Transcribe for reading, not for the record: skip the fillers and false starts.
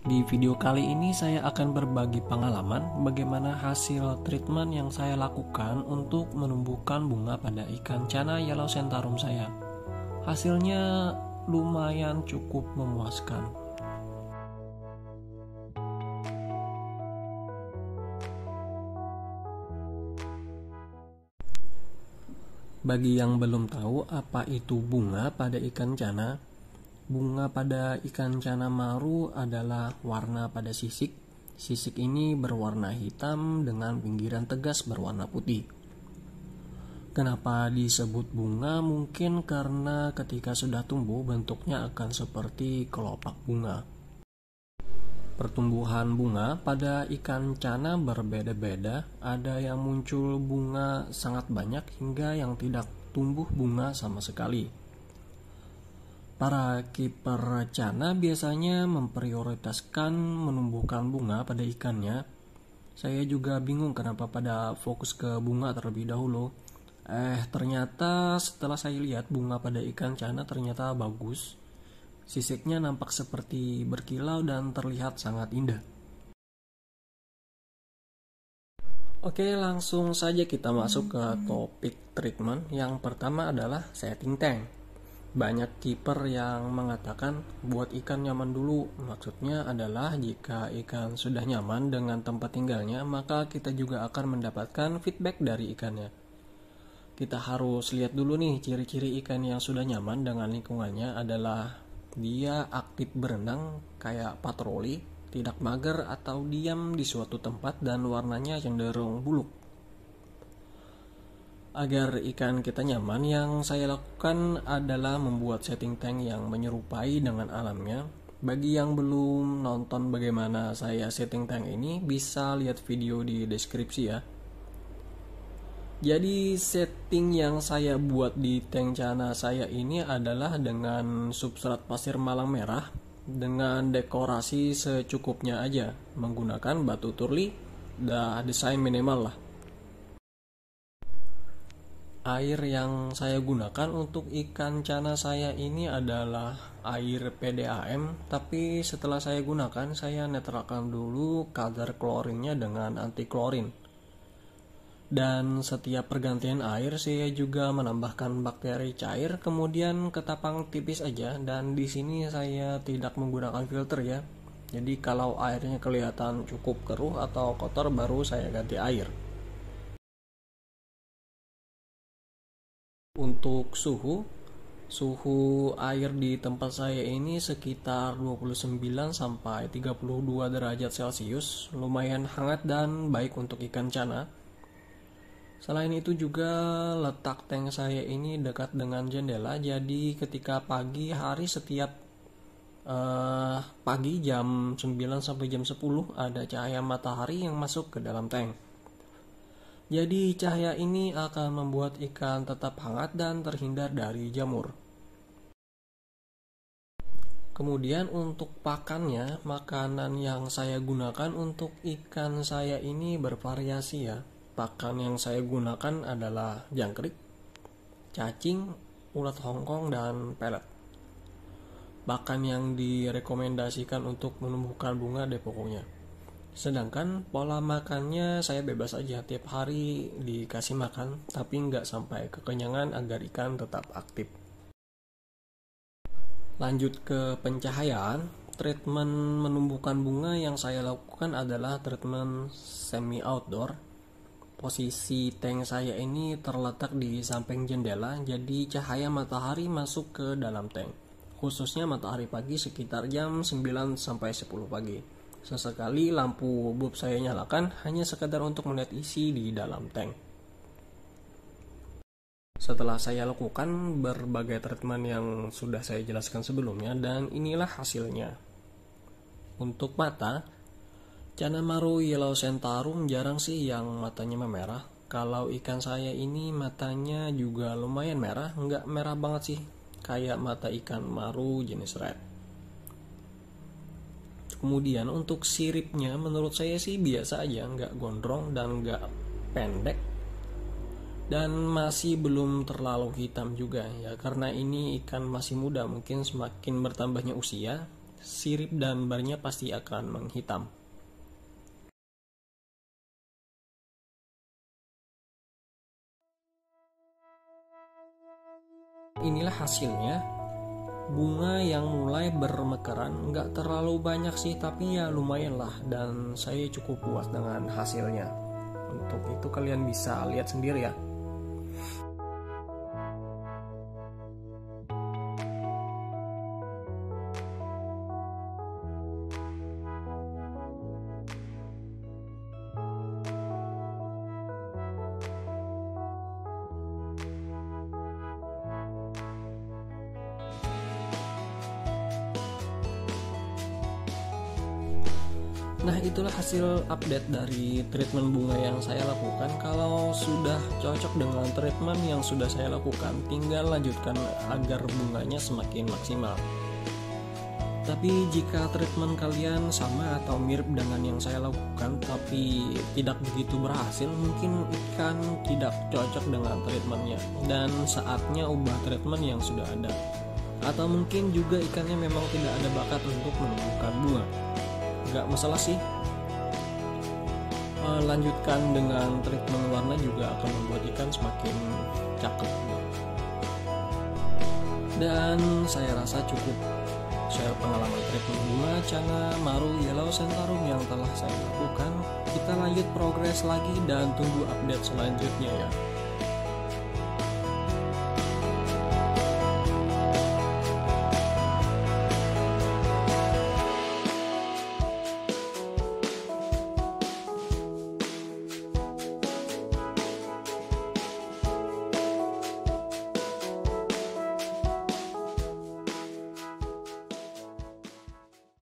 Di video kali ini saya akan berbagi pengalaman bagaimana hasil treatment yang saya lakukan untuk menumbuhkan bunga pada ikan cana yellow centaurum saya. Hasilnya lumayan cukup memuaskan. Bagi yang belum tahu apa itu bunga pada ikan cana, bunga pada ikan cana maru adalah warna pada sisik. Sisik ini berwarna hitam dengan pinggiran tegas berwarna putih. Kenapa disebut bunga? Mungkin karena ketika sudah tumbuh bentuknya akan seperti kelopak bunga. Pertumbuhan bunga pada ikan cana berbeda-beda, ada yang muncul bunga sangat banyak hingga yang tidak tumbuh bunga sama sekali. Para kiper cana biasanya memprioritaskan menumbuhkan bunga pada ikannya. Saya juga bingung kenapa pada fokus ke bunga terlebih dahulu. Ternyata setelah saya lihat bunga pada ikan cana ternyata bagus. Sisiknya nampak seperti berkilau dan terlihat sangat indah. Oke, langsung saja kita masuk ke topik treatment. Yang pertama adalah setting tank. Banyak kiper yang mengatakan buat ikan nyaman dulu. Maksudnya adalah jika ikan sudah nyaman dengan tempat tinggalnya, maka kita juga akan mendapatkan feedback dari ikannya. Kita harus lihat dulu nih, ciri-ciri ikan yang sudah nyaman dengan lingkungannya adalah dia aktif berenang kayak patroli, tidak mager atau diam di suatu tempat, dan warnanya cenderung buluk. Agar ikan kita nyaman, yang saya lakukan adalah membuat setting tank yang menyerupai dengan alamnya. Bagi yang belum nonton bagaimana saya setting tank ini, bisa lihat video di deskripsi ya. Jadi setting yang saya buat di tank cana saya ini adalah dengan substrat pasir malang merah dengan dekorasi secukupnya aja, menggunakan batu turli dan desain minimal lah. Air yang saya gunakan untuk ikan cana saya ini adalah air PDAM, tapi setelah saya gunakan saya netralkan dulu kadar klorinnya dengan anti klorin. Dan setiap pergantian air saya juga menambahkan bakteri cair, kemudian ketapang tipis aja, dan di sini saya tidak menggunakan filter ya. Jadi kalau airnya kelihatan cukup keruh atau kotor baru saya ganti air. Untuk suhu air di tempat saya ini sekitar 29 sampai 32 derajat Celcius, lumayan hangat dan baik untuk ikan cana. Selain itu juga letak tank saya ini dekat dengan jendela, jadi ketika pagi hari setiap pagi jam 9 sampai jam 10 ada cahaya matahari yang masuk ke dalam tank. Jadi cahaya ini akan membuat ikan tetap hangat dan terhindar dari jamur. Kemudian untuk pakannya, makanan yang saya gunakan untuk ikan saya ini bervariasi ya. Pakan yang saya gunakan adalah jangkrik, cacing, ulat hongkong, dan pelet. Pakan yang direkomendasikan untuk menumbuhkan bunga deh pokoknya. Sedangkan pola makannya saya bebas aja, tiap hari dikasih makan, tapi nggak sampai kekenyangan agar ikan tetap aktif. Lanjut ke pencahayaan, treatment menumbuhkan bunga yang saya lakukan adalah treatment semi outdoor. Posisi tank saya ini terletak di samping jendela, jadi cahaya matahari masuk ke dalam tank. Khususnya matahari pagi sekitar jam 9 sampai 10 pagi. Sesekali lampu bulb saya nyalakan hanya sekadar untuk melihat isi di dalam tank. Setelah saya lakukan berbagai treatment yang sudah saya jelaskan sebelumnya, dan inilah hasilnya. Untuk mata, cana maru yellow centaurum jarang sih yang matanya memerah. Kalau ikan saya ini matanya juga lumayan merah, nggak merah banget sih, kayak mata ikan maru jenis red. Kemudian untuk siripnya menurut saya sih biasa aja, nggak gondrong dan nggak pendek. Dan masih belum terlalu hitam juga ya, karena ini ikan masih muda, mungkin semakin bertambahnya usia sirip dan barnya pasti akan menghitam. Inilah hasilnya. Bunga yang mulai bermekaran, nggak terlalu banyak sih, tapi ya lumayan lah, dan saya cukup puas dengan hasilnya. Untuk itu kalian bisa lihat sendiri ya. Nah, itulah hasil update dari treatment bunga yang saya lakukan. Kalau sudah cocok dengan treatment yang sudah saya lakukan, tinggal lanjutkan agar bunganya semakin maksimal. Tapi jika treatment kalian sama atau mirip dengan yang saya lakukan tapi tidak begitu berhasil, mungkin ikan tidak cocok dengan treatmentnya dan saatnya ubah treatment yang sudah ada. Atau mungkin juga ikannya memang tidak ada bakat untuk menumbuhkan bunga. Gak masalah sih, lanjutkan dengan treatment warna juga akan membuat ikan semakin cakep. Dan saya rasa cukup share pengalaman treatment bunga Chana Maru Yellow Centaurum yang telah saya lakukan. Kita lanjut progres lagi dan tunggu update selanjutnya ya.